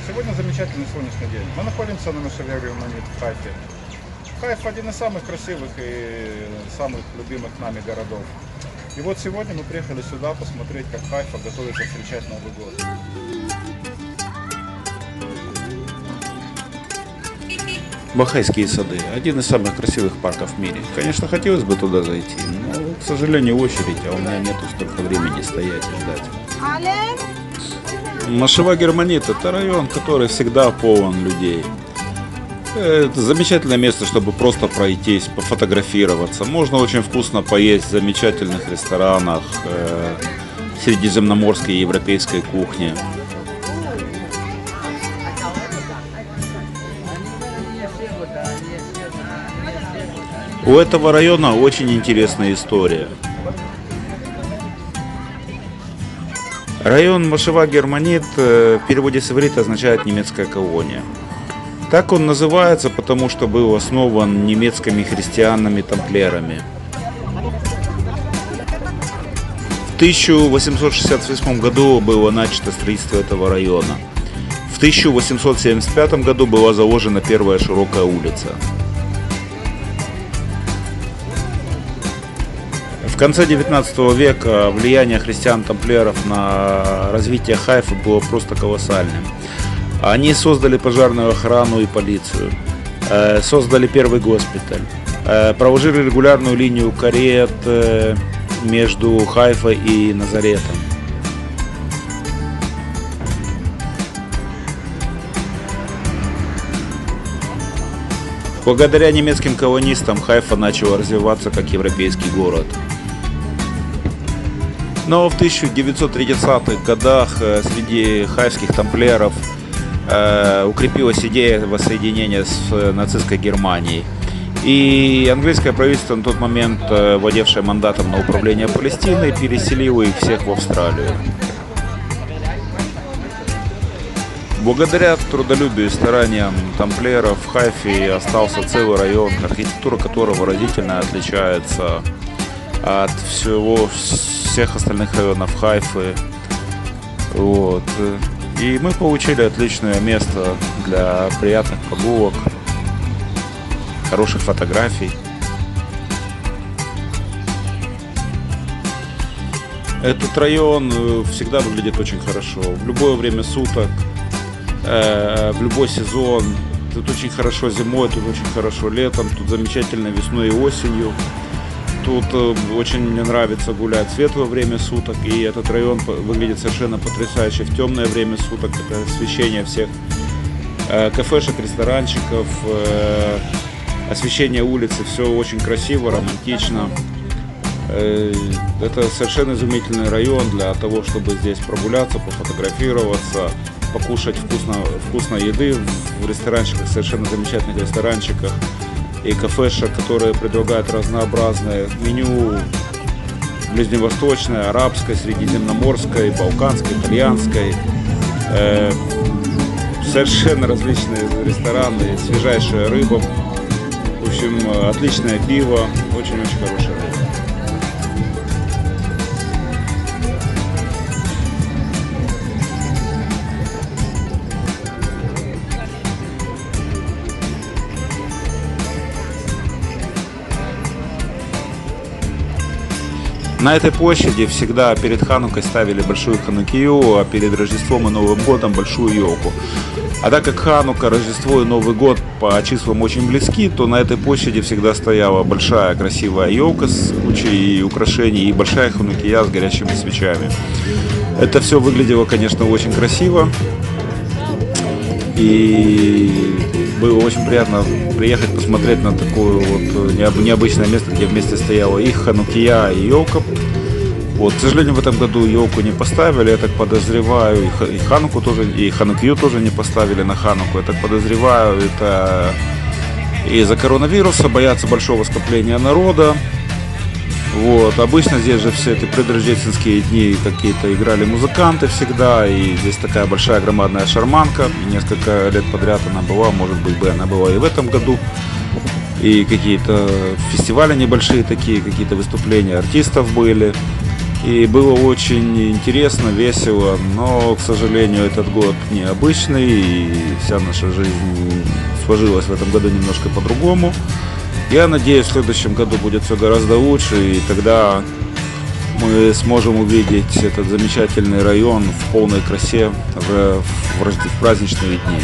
Сегодня замечательный солнечный день. Мы находимся на Мошеве Германит в Хайфе. Хайф один из самых красивых и самых любимых нами городов. И вот сегодня мы приехали сюда посмотреть, как Хайфа готовится встречать Новый год. Бахайские сады – один из самых красивых парков в мире. Конечно, хотелось бы туда зайти, но, к сожалению, очередь, а у меня нету столько времени стоять и ждать. Мошева Германит – это район, который всегда полон людей. Это замечательное место, чтобы просто пройтись, пофотографироваться. Можно очень вкусно поесть в замечательных ресторанах средиземноморской и европейской кухни. У этого района очень интересная история. Район Мошева Германит в переводе с иврита означает «немецкая колония». Так он называется, потому что был основан немецкими христианами-тамплиерами. В 1868 году было начато строительство этого района. В 1875 году была заложена первая широкая улица. В конце 19 века влияние христиан-тамплиеров на развитие Хайфы было просто колоссальным. Они создали пожарную охрану и полицию, создали первый госпиталь, проложили регулярную линию карет между Хайфой и Назаретом. Благодаря немецким колонистам Хайфа начала развиваться как европейский город. Но в 1930-х годах среди хайфских тамплиеров укрепилась идея воссоединения с нацистской Германией. И английское правительство, на тот момент владевшее мандатом на управление Палестиной, переселило их всех в Австралию. Благодаря трудолюбию и стараниям тамплиеров в Хайфе остался целый район, архитектура которого разительно отличается от всех остальных районов Хайфы. Вот. И мы получили отличное место для приятных прогулок, хороших фотографий. Этот район всегда выглядит очень хорошо, в любое время суток, в любой сезон. Тут очень хорошо зимой, тут очень хорошо летом, тут замечательно весной и осенью. Тут очень мне нравится гулять в светлое время суток, и этот район выглядит совершенно потрясающе в темное время суток. Это освещение всех кафешек, ресторанчиков, освещение улицы, все очень красиво, романтично. Это совершенно изумительный район для того, чтобы здесь прогуляться, пофотографироваться, покушать вкусной еды в ресторанчиках, совершенно замечательных ресторанчиках и кафешек, которые предлагают разнообразное меню: ближневосточное, арабское, средиземноморское, балканское, итальянское. Совершенно различные рестораны, свежайшая рыба, в общем, отличное пиво, очень-очень хорошая рыба. На этой площади всегда перед Ханукой ставили большую ханукию, а перед Рождеством и Новым годом большую елку. А так как Ханука, Рождество и Новый год по числам очень близки, то на этой площади всегда стояла большая красивая елка с кучей украшений и большая ханукия с горящими свечами. Это все выглядело, конечно, очень красиво. И было очень приятно приехать посмотреть на такое вот необычное место, где вместе стояла и ханукия, и елка. Вот, к сожалению, в этом году елку не поставили, я так подозреваю, и хануку тоже, и ханукию тоже не поставили на хануку. Я так подозреваю, это из-за коронавируса, боятся большого скопления народа. Вот, обычно здесь же все эти предрождественские дни какие-то играли музыканты всегда, и здесь такая большая громадная шарманка, и несколько лет подряд она была, может быть, она была и в этом году, и какие-то фестивали небольшие такие, какие-то выступления артистов были. И было очень интересно, весело, но, к сожалению, этот год необычный, и вся наша жизнь сложилась в этом году немножко по-другому. Я надеюсь, в следующем году будет все гораздо лучше, и тогда мы сможем увидеть этот замечательный район в полной красе в праздничные дни.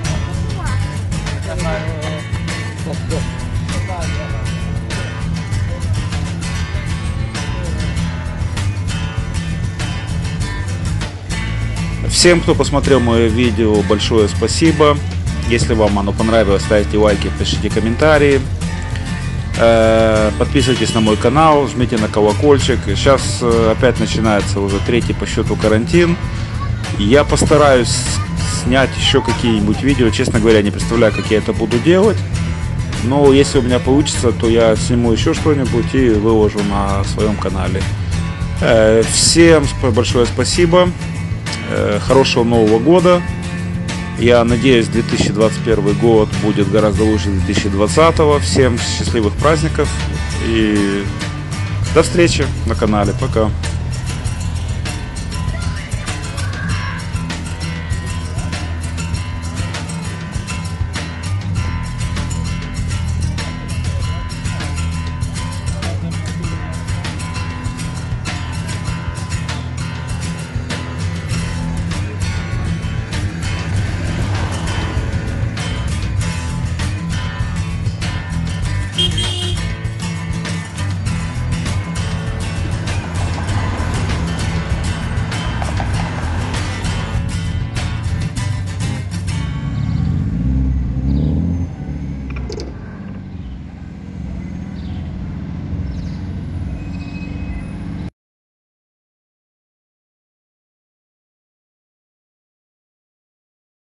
Всем, кто посмотрел мое видео, большое спасибо. Если вам оно понравилось, ставьте лайки, пишите комментарии. Подписывайтесь на мой канал, жмите на колокольчик. Сейчас опять начинается уже 3-й по счету карантин. Я постараюсь снять еще какие-нибудь видео. Честно говоря, не представляю, как я это буду делать. Но если у меня получится, то я сниму еще что-нибудь и выложу на своем канале. Всем большое спасибо. Хорошего Нового года. Я надеюсь, 2021 год будет гораздо лучше 2020. Всем счастливых праздников и до встречи на канале. Пока.